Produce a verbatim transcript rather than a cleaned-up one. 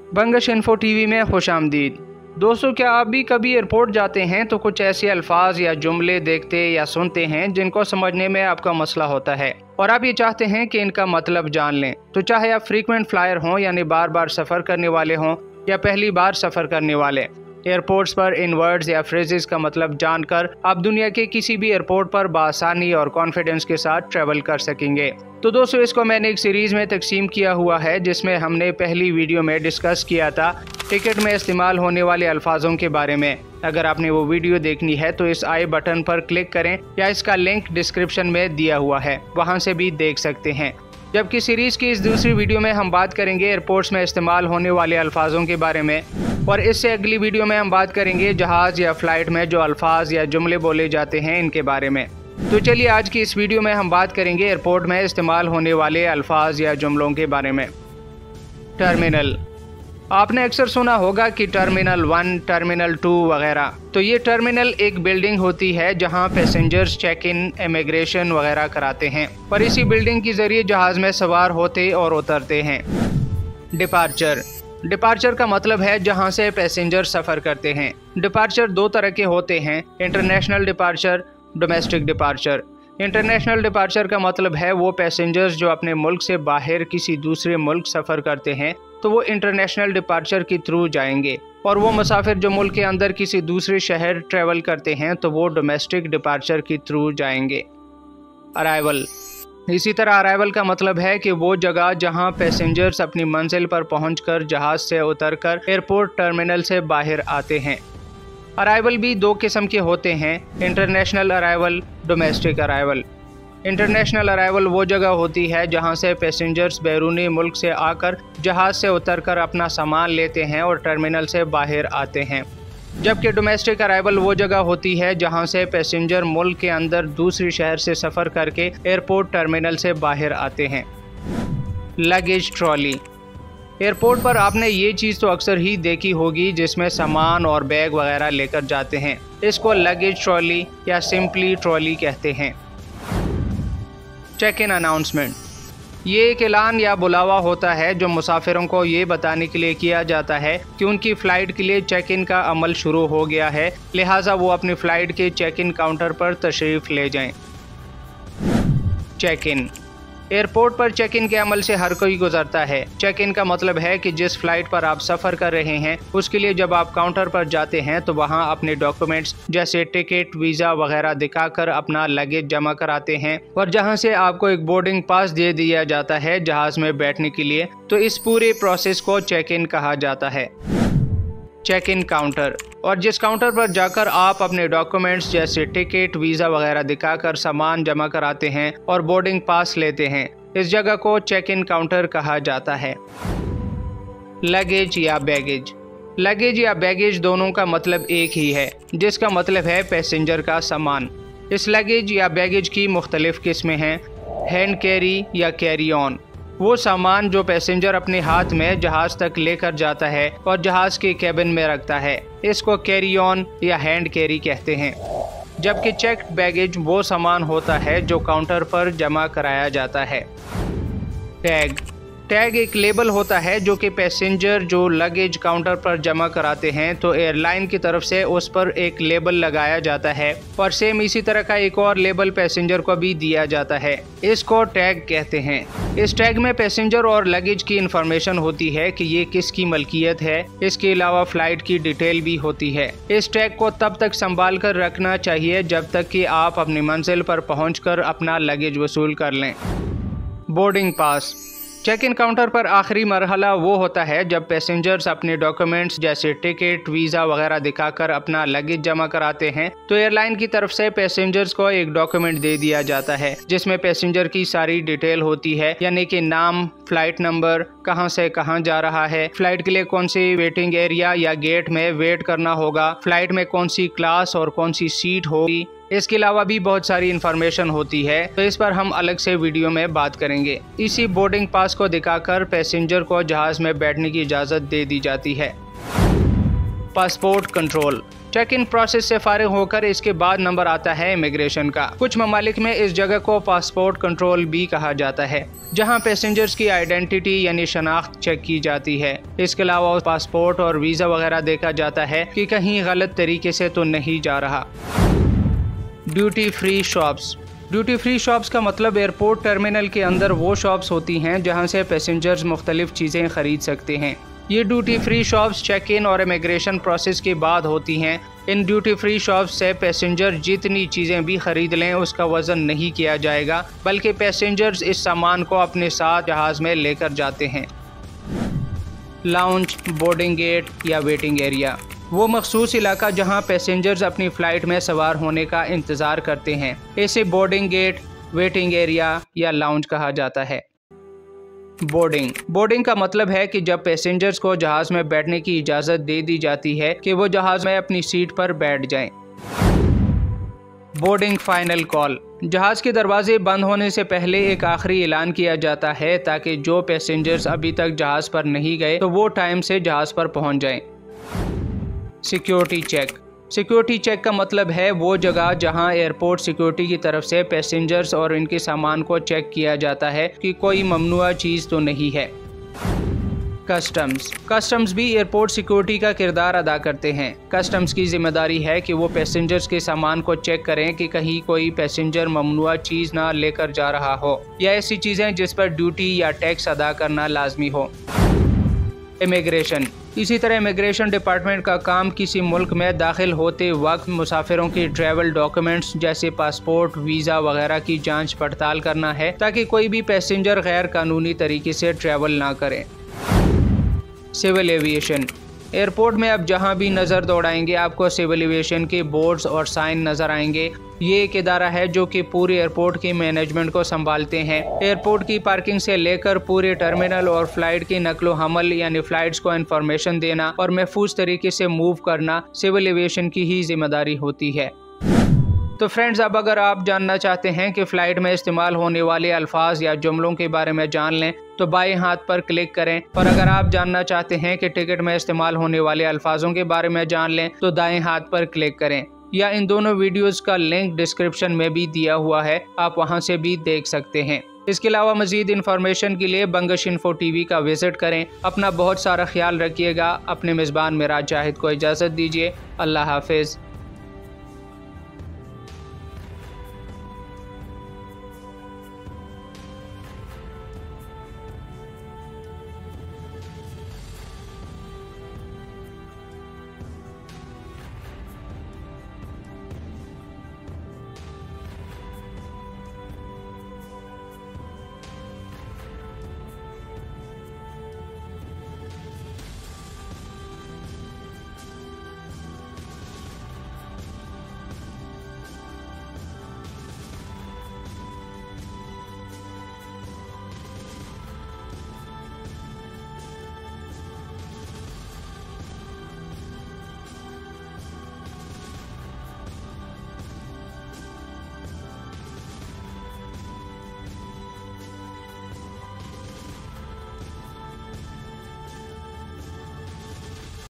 Bangash info TV में खुशामदीद। दोस्तों, क्या आप भी कभी एयरपोर्ट जाते हैं तो कुछ ऐसे अल्फाज या जुमले देखते या सुनते हैं जिनको समझने में आपका मसला होता है और आप ये चाहते हैं कि इनका मतलब जान लें। तो चाहे आप फ्रीक्वेंट फ्लायर हों यानी बार बार सफ़र करने वाले हों या पहली बार सफ़र करने वाले, एयरपोर्ट्स पर इन वर्ड्स या फ्रेजेस का मतलब जानकर आप दुनिया के किसी भी एयरपोर्ट पर बआसानी और कॉन्फिडेंस के साथ ट्रैवल कर सकेंगे। तो दोस्तों, इसको मैंने एक सीरीज़ में तकसीम किया हुआ है जिसमें हमने पहली वीडियो में डिस्कस किया था टिकट में इस्तेमाल होने वाले अल्फाजों के बारे में। अगर आपने वो वीडियो देखनी है तो इस आई बटन पर क्लिक करें या इसका लिंक डिस्क्रिप्शन में दिया हुआ है, वहाँ से भी देख सकते हैं। जबकि सीरीज़ की इस दूसरी वीडियो में हम बात करेंगे एयरपोर्ट्स में इस्तेमाल होने वाले अल्फाजों के बारे में, और इससे अगली वीडियो में हम बात करेंगे जहाज़ या फ़्लाइट में जो अल्फाज या जुमले बोले जाते हैं इनके बारे में। तो चलिए, आज की इस वीडियो में हम बात करेंगे एयरपोर्ट में इस्तेमाल होने वाले अल्फाज या जुमलों के बारे में। टर्मिनल। आपने अक्सर सुना होगा कि टर्मिनल वन, टर्मिनल टू वगैरह। तो ये टर्मिनल एक बिल्डिंग होती है जहां पैसेंजर्स चेक इन, इमिग्रेशन वगैरह कराते हैं और इसी बिल्डिंग के जरिए जहाज़ में सवार होते और उतरते हैं। डिपार्चर। डिपार्चर का मतलब है जहां से पैसेंजर सफ़र करते हैं। डिपार्चर दो तरह के होते हैं, international departure, domestic departure. International departure का मतलब है वो पैसेंजर्स जो अपने मुल्क से बाहर किसी दूसरे मुल्क सफ़र करते हैं तो वो इंटरनेशनल डिपार्चर के थ्रू जाएंगे, और वो मुसाफिर जो मुल्क के अंदर किसी दूसरे शहर ट्रैवल करते हैं तो वो डोमेस्टिक डिपार्चर के थ्रू जाएंगे। अराइवल। इसी तरह अराइवल का मतलब है कि वो जगह जहां पैसेंजर्स अपनी मंजिल पर पहुंचकर जहाज़ से उतरकर एयरपोर्ट टर्मिनल से बाहर आते हैं। अराइवल भी दो किस्म के होते हैं, international arrival, domestic arrival. International arrival वो जगह होती है जहां से पैसेंजर्स बैरूनी मुल्क से आकर जहाज़ से उतरकर अपना सामान लेते हैं और टर्मिनल से बाहर आते हैं। जबकि डोमेस्टिक अराइवल वो जगह होती है जहां से पैसेंजर मुल्क के अंदर दूसरे शहर से सफ़र करके एयरपोर्ट टर्मिनल से बाहर आते हैं। Luggage trolley. एयरपोर्ट पर आपने ये चीज़ तो अक्सर ही देखी होगी जिसमें सामान और बैग वगैरह लेकर जाते हैं। इसको लगेज ट्रॉली या सिंपली ट्रॉली कहते हैं। Check in announcement. ये एक ऐलान या बुलावा होता है जो मुसाफिरों को ये बताने के लिए किया जाता है कि उनकी फ़्लाइट के लिए चेक इन का अमल शुरू हो गया है, लिहाजा वो अपनी फ़्लाइट के चेक इन काउंटर पर तशरीफ़ ले जाएं। Check in. एयरपोर्ट पर चेक इन के अमल से हर कोई गुजरता है। चेक इन का मतलब है कि जिस फ्लाइट पर आप सफ़र कर रहे हैं उसके लिए जब आप काउंटर पर जाते हैं तो वहां अपने डॉक्यूमेंट्स जैसे टिकट, वीज़ा वगैरह दिखाकर अपना लगेज जमा कराते हैं और जहां से आपको एक बोर्डिंग पास दे दिया जाता है जहाज़ में बैठने के लिए। तो इस पूरे प्रोसेस को चेक इन कहा जाता है। Check in counter. और जिस काउंटर पर जाकर आप अपने डॉक्यूमेंट्स जैसे टिकट, वीज़ा वगैरह दिखाकर सामान जमा कराते हैं और बोर्डिंग पास लेते हैं, इस जगह को चेक इन काउंटर कहा जाता है। लगेज या बैगेज। लगेज या बैगेज दोनों का मतलब एक ही है, जिसका मतलब है पैसेंजर का सामान। इस लगेज या बैगेज की मुख्तलिफ किस्में हैं। हैंड कैरी या कैरी ऑन, वो सामान जो पैसेंजर अपने हाथ में जहाज़ तक लेकर जाता है और जहाज़ के कैबिन में रखता है, इसको कैरी ऑन या हैंड कैरी कहते हैं। जबकि चेक्ड बैगेज वो सामान होता है जो काउंटर पर जमा कराया जाता है। टैग। टैग एक लेबल होता है जो कि पैसेंजर जो लगेज काउंटर पर जमा कराते हैं तो एयरलाइन की तरफ से उस पर एक लेबल लगाया जाता है और सेम इसी तरह का एक और लेबल पैसेंजर को भी दिया जाता है, इसको टैग कहते हैं। इस टैग में पैसेंजर और लगेज की इंफॉर्मेशन होती है कि ये किसकी मलकियत है। इसके अलावा फ़्लाइट की डिटेल भी होती है। इस टैग को तब तक संभाल कर रखना चाहिए जब तक कि आप अपनी मंजिल पर पहुँच अपना लगेज वसूल कर लें। Boarding pass. Check in counter पर आखिरी मरहला वो होता है जब पैसेंजर्स अपने डॉक्यूमेंट्स जैसे टिकट, वीज़ा वगैरह दिखाकर अपना लगेज जमा कराते हैं तो एयरलाइन की तरफ से पैसेंजर्स को एक डॉक्यूमेंट दे दिया जाता है जिसमें पैसेंजर की सारी डिटेल होती है, यानी कि नाम, फ्लाइट नंबर, कहां से कहां जा रहा है, फ्लाइट के लिए कौन सी वेटिंग एरिया या गेट में वेट करना होगा, फ्लाइट में कौन सी क्लास और कौन सी सीट होगी। इसके अलावा भी बहुत सारी इन्फॉर्मेशन होती है, तो इस पर हम अलग से वीडियो में बात करेंगे। इसी बोर्डिंग पास को दिखाकर पैसेंजर को जहाज़ में बैठने की इजाज़त दे दी जाती है। Passport control. Check in process से फारिग होकर इसके बाद नंबर आता है इमिग्रेशन का। कुछ ममालिक में इस जगह को पासपोर्ट कंट्रोल भी कहा जाता है, जहां पैसेंजर्स की आइडेंटिटी यानी शनाख्त चेक की जाती है। इसके अलावा पासपोर्ट और वीज़ा वगैरह देखा जाता है कि कहीं गलत तरीके से तो नहीं जा रहा। Duty free shops. Duty free shops का मतलब एयरपोर्ट टर्मिनल के अंदर वो शॉप्स होती हैं जहां से पैसेंजर्स मुख्तलिफ चीज़ें खरीद सकते हैं। ये duty free shops check in और इमिग्रेशन प्रोसेस के बाद होती हैं। इन ड्यूटी फ्री शॉप्स से पैसेंजर जितनी चीज़ें भी खरीद लें उसका वज़न नहीं किया जाएगा, बल्कि पैसेंजर्स इस सामान को अपने साथ जहाज़ में लेकर जाते हैं। लाउंज, बोर्डिंग गेट या वेटिंग एरिया, वो मखसूस इलाका जहां पैसेंजर्स अपनी फ़्लाइट में सवार होने का इंतज़ार करते हैं, इसे बोर्डिंग गेट, वेटिंग एरिया या लाउंज कहा जाता है। बोर्डिंग बोर्डिंग का मतलब है कि जब पैसेंजर्स को जहाज़ में बैठने की इजाज़त दे दी जाती है कि वो जहाज़ में अपनी सीट पर बैठ जाएं। बोर्डिंग फाइनल कॉल, जहाज़ के दरवाजे बंद होने से पहले एक आखिरी ऐलान किया जाता है ताकि जो पैसेंजर्स अभी तक जहाज़ पर नहीं गए तो वो टाइम से जहाज़ पर पहुंच जाएं। सिक्योरिटी चेक, सिक्योरिटी चेक का मतलब है वो जगह जहां एयरपोर्ट सिक्योरिटी की तरफ से पैसेंजर्स और इनके सामान को चेक किया जाता है कि कोई ममनुआ चीज़ तो नहीं है। कस्टम्स कस्टम्स भी एयरपोर्ट सिक्योरिटी का किरदार अदा करते हैं। कस्टम्स की जिम्मेदारी है कि वो पैसेंजर्स के सामान को चेक करें कि कहीं कोई पैसेंजर ममनुआ चीज़ ना लेकर जा रहा हो या ऐसी चीज़ें जिस पर ड्यूटी या टैक्स अदा करना लाजमी हो। इमिग्रेशन, इसी तरह इमिग्रेशन डिपार्टमेंट का काम किसी मुल्क में दाखिल होते वक्त मुसाफिरों की ट्रैवल डॉक्यूमेंट्स जैसे पासपोर्ट, वीज़ा वगैरह की जांच पड़ताल करना है ताकि कोई भी पैसेंजर गैर कानूनी तरीके से ट्रैवल ना करे। सिविल एविएशन, एयरपोर्ट में अब जहां भी नज़र दौड़ाएंगे आपको सिविल एविएशन के बोर्ड्स और साइन नज़र आएंगे। ये एक इदारा है जो कि पूरे एयरपोर्ट की मैनेजमेंट को संभालते हैं। एयरपोर्ट की पार्किंग से लेकर पूरे टर्मिनल और फ्लाइट की नकलो हमल यानी फ्लाइट्स को इन्फॉर्मेशन देना और महफूज तरीके से मूव करना सिविल एविएशन की ही जिम्मेदारी होती है। तो फ्रेंड्स, अब अगर आप जानना चाहते हैं कि फ़्लाइट में इस्तेमाल होने वाले अल्फाज या जुमलों के बारे में जान लें तो बाएं हाथ पर क्लिक करें, और अगर आप जानना चाहते हैं कि टिकट में इस्तेमाल होने वाले अल्फाजों के बारे में जान लें तो दाएं हाथ पर क्लिक करें, या इन दोनों वीडियोस का लिंक डिस्क्रिप्शन में भी दिया हुआ है, आप वहां से भी देख सकते हैं। इसके अलावा मज़ीद इन्फॉर्मेशन के लिए बंगश इन्फो टीवी का विजिट करें। अपना बहुत सारा ख्याल रखिएगा। अपने मेज़बान मेराज जाहिद को इजाज़त दीजिए। अल्लाह हाफिज़।